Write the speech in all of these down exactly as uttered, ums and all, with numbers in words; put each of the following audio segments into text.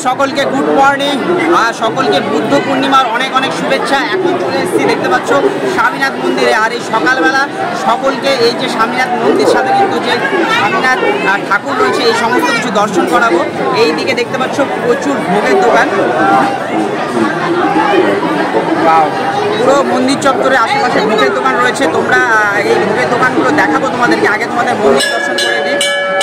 সকলকে good morning আর সকলকে বুদ্ধ পূর্ণিমার অনেক অনেক শুভেচ্ছা। এখন চলে এসেছি দেখতে পাচ্ছ স্বামীনাথ মন্দিরে। আর এই সকালবেলা সকলকে এই যে স্বামীনাথ মন্দির সাথে কিন্তু যে স্বামীনাথ ঠাকুর রয়েছে এই সমস্ত কিছু দর্শন করাবো। এই দিকে দেখতে পাচ্ছ প্রচুর ভোগের দোকান, পুরো মন্দির চত্বরে আশেপাশে ভোগের দোকান রয়েছে। তোমরা এই ভোগের দোকানগুলো দেখাবো তোমাদেরকে, আগে তোমাদের মন্দির দর্শন করে দিই।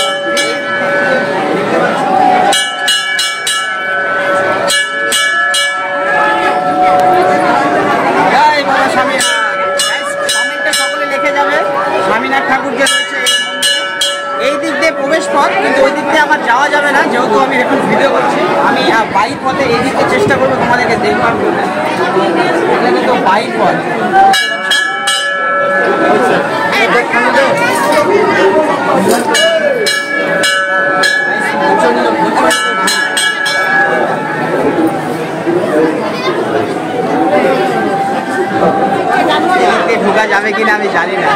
স্বামীনাথ ঠাকুর যে রয়েছে এই দিক দিয়ে প্রবেশ পথ, কিন্তু ওই দিক দিয়ে আমার যাওয়া যাবে না, যেহেতু আমি এখন ভিডিও করছি। আমি বাইক পথে এই দিকে চেষ্টা করবো তোমাদেরকে দেখবার জন্য। এটা কিন্তু বাইক পথ। ঢোকা যাবে কিনা আমি জানি না।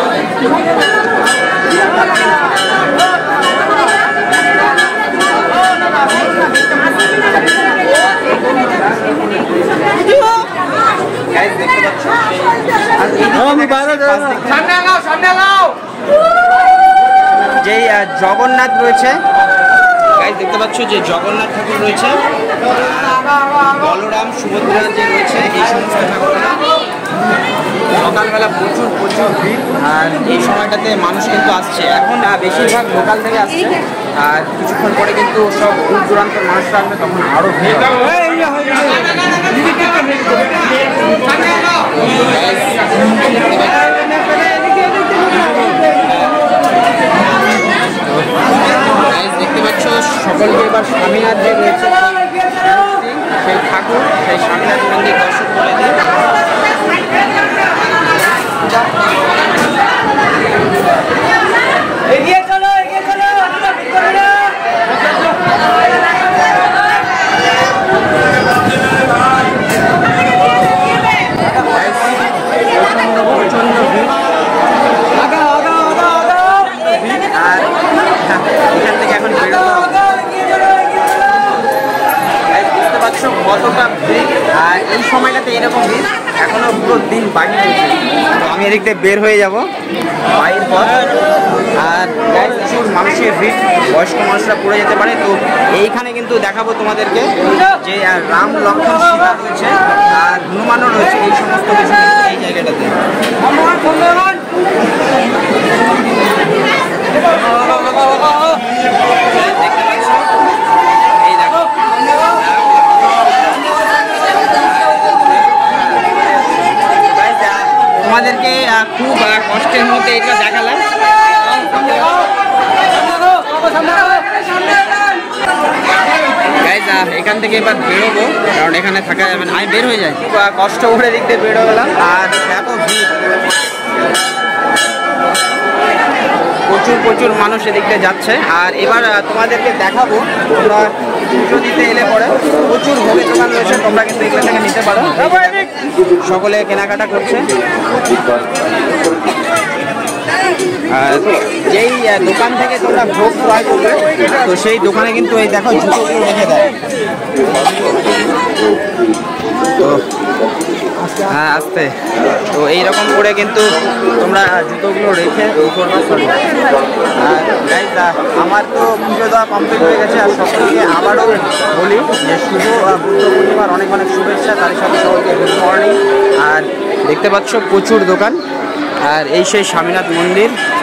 যে জগন্নাথ রয়েছে, গাইস দেখতে পাচ্ছ যে জগন্নাথ ঠাকুর রয়েছে, বলরাম সুভদ্রা যে রয়েছে এই সমস্ত ঠাকুররা। সকালবেলা প্রচুর প্রচুর ভিড়, আর এই সময়টাতে মানুষ কিন্তু আসছে। এখন বেশিরভাগ লোকাল থেকে আসছে, আর কিছুক্ষণ পরে কিন্তু সব দূর দূরান্তের মানুষরা আসবে, তখন আরও ভিড়। দেখতে পাচ্ছ সকলকে এবার স্বামীনাথ যে রয়েছে সেই ঠাকুর, সেই স্বামীনাথ মন্দির দর্শন করে দিই। এগিয়ে চলো, এগিয়ে চলো, আর এখান থেকে এখন বেরোতে বুঝতে পারছো কতটা ভিড়। আর এই সময়টাতে এরকম ভিড় এখনো পুরো দিন বাকি রয়েছে। তো আমি এদিক থেকে বের হয়ে যাব বাইরের পর। আর প্রচুর মানুষের ভিড়, বয়স্ক মানুষরা পড়ে যেতে পারে। তো এইখানে কিন্তু দেখাবো তোমাদেরকে যে রাম লক্ষ্মণ সীতা রয়েছে আর হনুমানও রয়েছে, এই সমস্ত কিছু এই জায়গাটাতে। এই দেখো তোমাদেরকে খুব কষ্টের মধ্যে এটা দেখালাম। এখান থেকে এবার বেরোবো, কারণ এখানে থাকা যাবে না, আমি বের হয়ে যাই। কষ্ট করে দিক দিয়ে বেরো গেলাম। আর এত ভিড়, প্রচুর প্রচুর মানুষ এদিকটা যাচ্ছে। আর এবার তোমাদেরকে দেখাবো, তোমরা পুজো দিতে এলে পরে প্রচুর ভোগের দোকান রয়েছে, তোমরা কিন্তু এখান থেকে নিতে পারো। সকলে কেনাকাটা করছে। আর যেই দোকান থেকে তোমরা ভোগ ক্রয় করবে, তো সেই দোকানে কিন্তু এই দেখো জুতোগুলো রেখে দেয়। তো হ্যাঁ আসতে, তো এইরকম করে কিন্তু তোমরা জুতোগুলো রেখে করবে। সরি, আর গাইস আমার তো পুজো দেওয়া কমপ্লিট হয়ে গেছে। আর সকলকে আবারও বলি যে শুভ বুদ্ধ পূর্ণিমার অনেক অনেক শুভেচ্ছা। তার সাথে সকলকে গুড মর্নিং। আর দেখতে পাচ্ছ প্রচুর দোকান, আর এই সেই স্বামীনাথ মন্দির।